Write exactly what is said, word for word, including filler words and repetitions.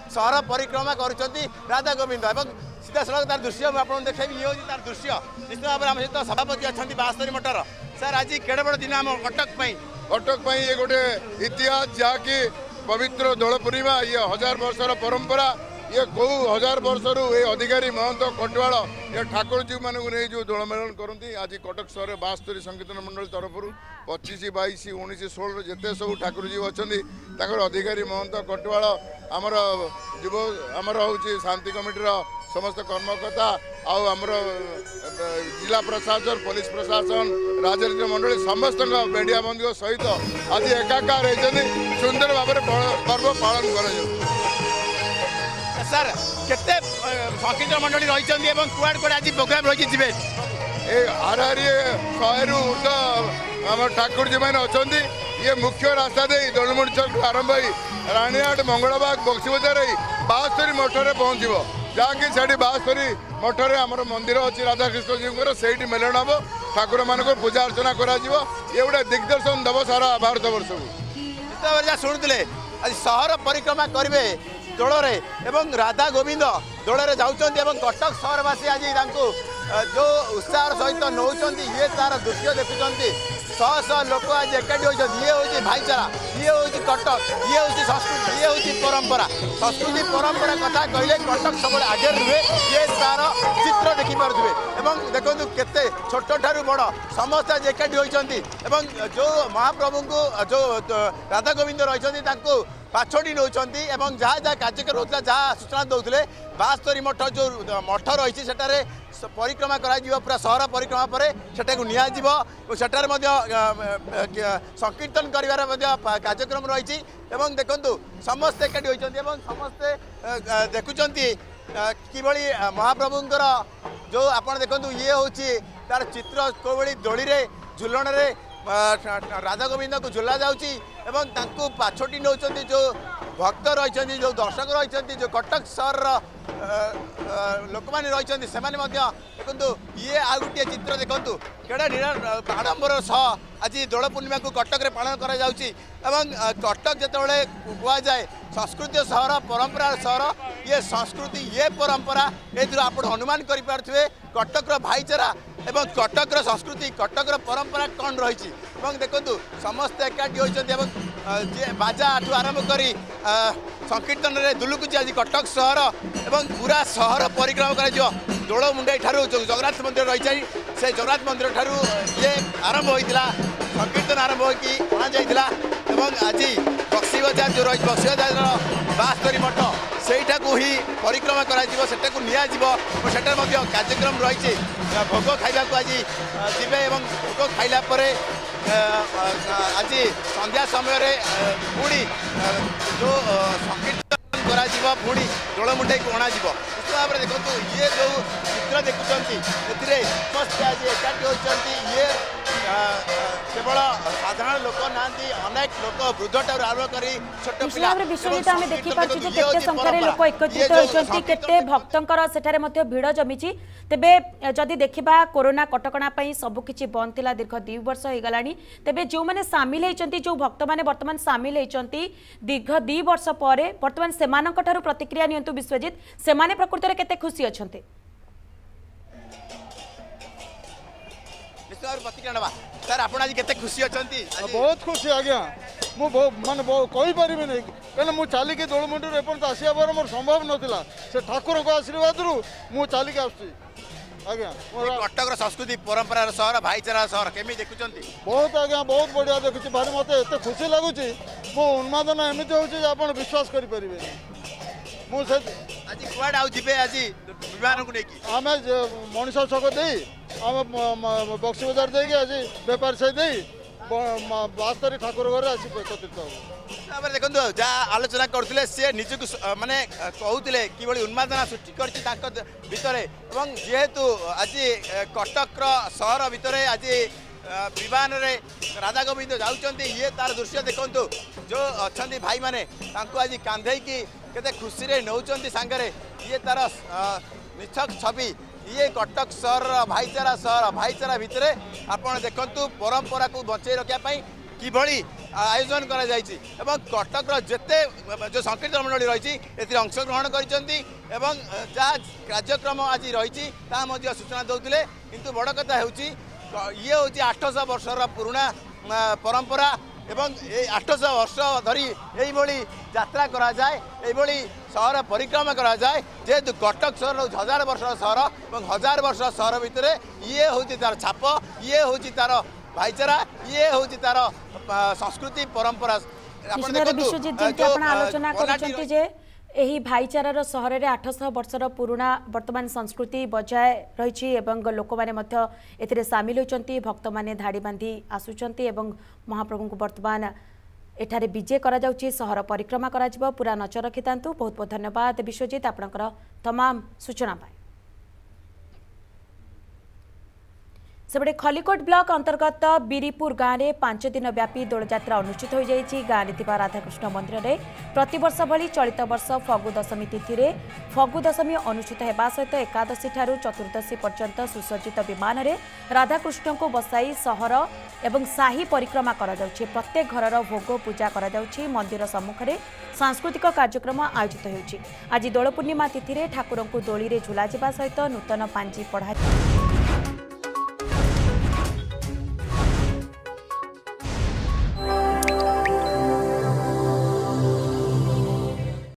सहर परिक्रमा करुँच राधा गोविंद और सीधा सड़क तार दृश्य मुझे देखेबी ये हूँ तार दृश्य निश्चित भाव में आम सहित सभापति अच्छा बास्तरी मठर सर आज केड़े बड़ दिन आम कटक कटक ये गोटे इतिहास जहाँकि पवित्र दोल पूर्णिमा ये हजार वर्षर परंपरा ये कौ हजार वर्षर ये अधिकारी महंत कटवाड़ ये ठाकुर जी मान जो दोल मेलन करती आज कटक सहर बास्तरी संकीर्तन मंडल तरफ पचिश बैश उन्नीस षोल जिते सब ठाकुर जी अच्छा अधिकारी महंत कटवाड़ आमर युव आमर हूँ शांति कमिटर समस्त कर्मकर्ता आमर जिला प्रशासन पुलिस प्रशासन राजनीतिक मंडली समस्त बेड़िया बंधु सहित आज एकाकार होती सुंदर भाव में पर्व पालन कर सर केते संकीर्तन मंडली रही कुआड़ कुआड़ आज प्रोग्राम रही ए हारारी शहे ऊर्ध आम ठाकुर जी मैंने अच्छा ये मुख्य रास्ता दे दलमुड़ी चौक आरंभ हो राणीहाट मंगलबाग बक्सी बजार बास्तरी मठरे पहुँचब जहाँकि से बास्तरी मठरे आमर मंदिर अच्छी राधाकृष्ण जी से मेलन हम ठाकुर मान पूजा अर्चना कर गोटे दिग्दर्शन दब सारा भारत वर्ष को शुणुले आज सहर परिक्रमा करेंगे दोलरे एवं राधा गोविंद दोलरे जाऊँच कटक सहरवासी आज जो उत्साह सहित नौ ये तार दृश्य देखुं शह शह लोक आज एकाठी होती ये हूँ भाईचारा ये हूँ कटक ये हूँ संस्कृति ये हूँ परंपरा संस्कृति परंपरा कथा कहले कटक सब आगे रुहे ये तार चित्र देखिपे एवं देखो केते छोट ठारू बड़ समस्त आज एकाठी होती जो महाप्रभु को जो राधा गोविंद रही पाछड़ी नौ जहाँ जहाँ कार्यक्रम होता जहाँ सूचना दौले बास्तरी मठ जो मठ रही है परिक्रमा करा पूरा सहर परिक्रमा पर सेटा को निया सेठार संकीर्तन कर कार्यक्रम रही देखु समस्ते एकाठी होती समस्ते देखुं किभली महाप्रभुंर जो आप देखु ये हूँ तार चित्र कौली दोली झुलन राधा गोविंद को झुला जाऊँगी पाछोटी नौ जो भक्त रही जो दर्शक रही जो कटक सहर लोक मैंने रही से देखो ये आ गोटे चित्र देखु केड़ा आडंबर सह आज दोल पूर्णिमा को कटक रे पालन करा जाउची एवं कटक जिते कहुए संस्कृति सहर परंपरा सहर ये संस्कृति ये परंपरा ये आप अनुमान करें कटक भाईचारा एवं कटक संस्कृति कटक परंपरा कौन रही देखु समस्त एकाठी होती बाजा ठू आरंभ कर संकीर्तन में दुलुकुची आज कटक सहर एवं पूरा सहर परिक्रमा कर दोल मुंडई ठारू जो जगन्नाथ मंदिर रही से जगन्नाथ मंदिर ठारू ये आरंभ होता संकीर्तन आरंभ होना आज बक्सी बजार जो रही बक्सी बजार बास्तरी मठ सेठा को ही परिक्रमा कर कार्यक्रम रही भोग खाइबा को आज जीवे भोग खाइला आज संध्या समय पुणी जो संकीर्तन करा पुणी दोल मुंडई को अणा निश्चित भाव में देखो ये जो चित्र देखुं ए समस्त आज एकाठी होती ये केवल साधारण लोक ना अनेक लोक वृद्ध ठार आरंभ कर छोट विश्वजित आम देखिपुचे केते संख्यार लोक एकत्रित होती केते भक्तंकर सेठारे मध्य भीड़ जमी तेबे जदि देखा कोरोना कटकणा सबकिछि बंद थिला दीर्घ दुई वर्ष हो गलानी तेबे जो माने सामिल होती जो भक्त माने वर्तमान सामिल होती दीर्घ दुई वर्ष पर वर्तमान सेमानक ठारू प्रतिक्रिया नियंतु विश्वजित सेमाने प्रकृति में केते खुशी अछंते सर आप आज केते खुशी अछंती बहुत खुशी आज्ञा मु माने कहि परिबे नै कहले मु चाली के दोल मुंडर एपन आसिया बार मोर संभव नथिला से ठाकुर को आशीर्वाद रु मु चाली के आसी आज्ञा कटक संस्कृति परंपरा सहर भाईचारा सहर केमी देखुचंती बहुत आज्ञा बहुत बढ़िया देखुची भारी मते एते खुशी लागुची मो उन्मादन एमिते होची आपण विश्वास करि परिबे मु से आज कुआड आउ जिबे आज विमान को नेकी आमे मनीष छक देई आम बक्सी बजार देगी आज बेपार से देई बास्तरी ठाकुर घर आसी एकत्रित हो देखो जहाँ आलोचना करते सी निजक माने कहते कि उन्मादना सृष्टि कर जेहेतु आज कटक सहर भितर आज विमान रे राधा गोविंद जाऊँच ये तार दृश्य देखु जो अच्छा भाई मैंने आज कांधे की केते खुशी रे नौचंती सांगरे ये तार निछक छवि ये कटक सहर भाईचारा सहर भाईचारा भितर आपण देखंतु परंपरा को बचाई रखा किभली आयोजन करा जायछि एवं कटक जेते जो संकीर्तन मंडली रही एथि अंशग्रहण करिसेंती एवं जहाँ कार्यक्रम आज रही सूचना दौले किंतु बड़ कथा होची ये हूँ आठ सौ वर्षर पुराणा परंपरा एवं आठ सौ वर्ष धरी यही यात्रा करा जाए यही सहर परिक्रमा करा जाए जेहेतु कटक सहर हजार वर्ष सहर और हजार वर्ष सहर भितर ये हूँ तार छाप ये हूँ तार भाईचारा ये हूँ तार संस्कृति परंपरा विश्वजित जमी आलोचना कर एही भाईचारार सहर में आठ सौ वर्षर पुराणा वर्तमान संस्कृति बजाय रही लोक मैंने सामिल होती भक्त मैंने धाड़ी बांधि आसुंच महाप्रभु को वर्तमान एठारे विजय करा जाउछि सहर परिक्रमा करा जिवो पूरा नजर रखितांतु बहुत बहुत धन्यवाद विश्वजित आपणकर तमाम सूचना पाए सेबडे खलिकोट ब्लॉक अंतर्गत बीरीपुर गाँव में पांच दिन व्यापी दोलयात्रा अनुष्ठित हो जाइछि। गाँव में थिबा राधाकृष्ण मंदिर में प्रतिवर्ष भली चलित वर्ष फगु दशमी तिथि रे फगु दशमी अनुष्ठित होगा सहित एकादशी ठारू चतुर्दशी पर्यंत सुसज्जित विमान में राधाकृष्ण को बसाई सहर एवं साही परिक्रमा करा जाउछि। प्रत्येक घरर भोग पूजा करा जाउछि। मंदिर सम्मुख में सांस्कृतिक कार्यक्रम आयोजित होउछि। आज दोल पूर्णिमा तिथि रे ठाकुर को दोली रे झुला जिबा सहित नूतन पांजी पढ़ा